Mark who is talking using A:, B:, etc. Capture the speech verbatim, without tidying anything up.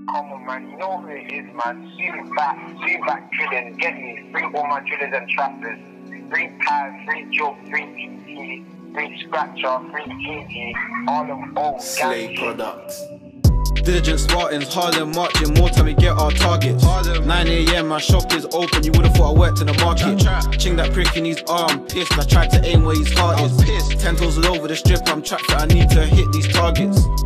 A: Come on, man. You know who it is, man. Zoom back, zoom back drilling. Get me. Free all my drillers and trappers. Free pad, free job, free P T, free scratcher, free T T. All of all.
B: Slay products.
C: Diligent Spartans, Harlem marching, more time we get our targets. nine A M my shop is open, you would've thought I worked in the market. Ching that prick in his arm, pissed, I tried to aim where his heart is. Ten toes all over the strip, I'm Trapfit, I need to hit these targets.